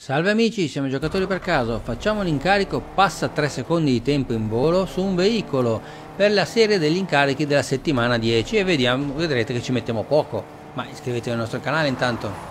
Salve amici, siamo giocatori per caso, facciamo l'incarico passa 3 secondi di tempo in volo su un veicolo per la serie degli incarichi della settimana 10 e vedrete che ci mettiamo poco, ma iscrivetevi al nostro canale intanto.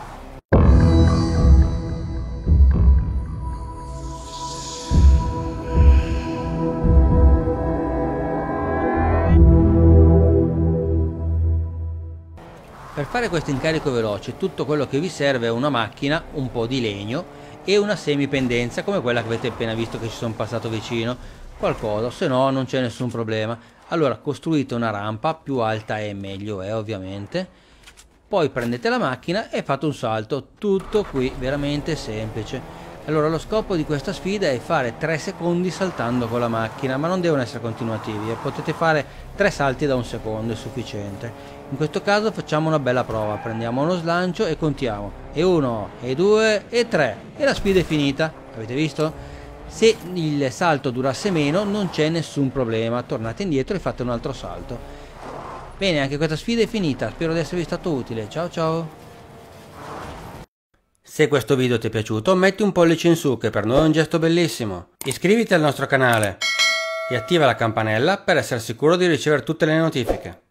Per fare questo incarico veloce tutto quello che vi serve è una macchina, un po' di legno e una semipendenza come quella che avete appena visto che ci sono passato vicino, qualcosa, se no non c'è nessun problema. Allora costruite una rampa, più alta è meglio ovviamente, poi prendete la macchina e fate un salto, tutto qui, veramente semplice. Allora lo scopo di questa sfida è fare 3 secondi saltando con la macchina, ma non devono essere continuativi, potete fare 3 salti da un secondo, è sufficiente. In questo caso facciamo una bella prova, prendiamo uno slancio e contiamo, e 1, e 2, e 3, e la sfida è finita, avete visto? Se il salto durasse meno non c'è nessun problema, tornate indietro e fate un altro salto. Bene, anche questa sfida è finita, spero di esservi stato utile, ciao ciao! Se questo video ti è piaciuto metti un pollice in su che per noi è un gesto bellissimo. Iscriviti al nostro canale e attiva la campanella per essere sicuro di ricevere tutte le notifiche.